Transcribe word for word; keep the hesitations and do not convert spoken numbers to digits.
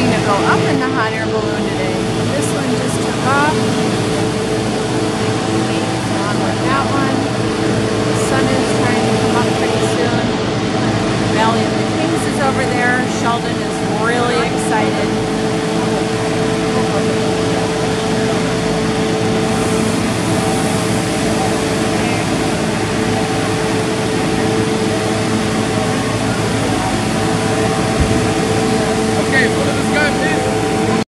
trying to go up in the hot air balloon today. This one just took off. On with that one. The sun is trying to come up pretty soon. Valley of the Kings is over there. Sheldon is